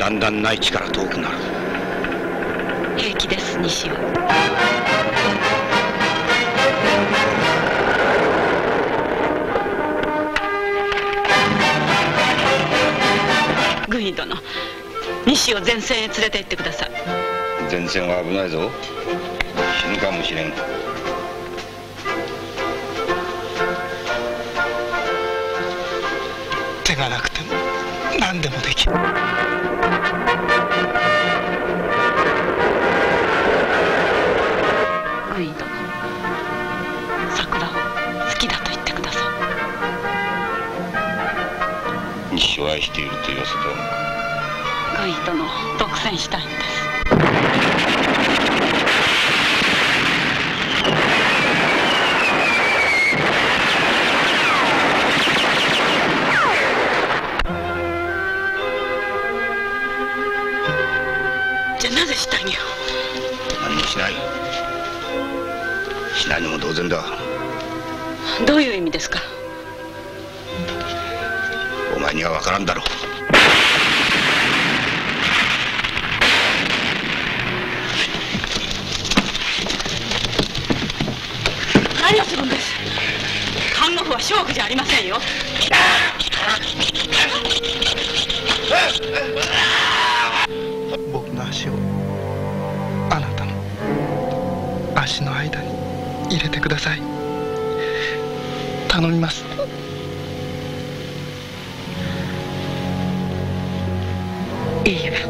だんだん内地から遠くなる。 平気です、西尾。軍医殿、西を前線へ連れて行ってください。 前線は危ないぞ。死ぬかもしれん。 手がなくても何でもできる。 軍医殿、桜を好きだと言ってください。 西を愛していると言わせたのか。 軍医殿を独占したいんです。じゃあなぜ下着を？ 何もしない。しないのも同然だ。 どういう意味ですか？ お前には分からんだろう。 何をするんです？看護婦は勝負じゃありませんよ。 僕の足をあなたの足の間に入れてください。頼みます。 いいえ。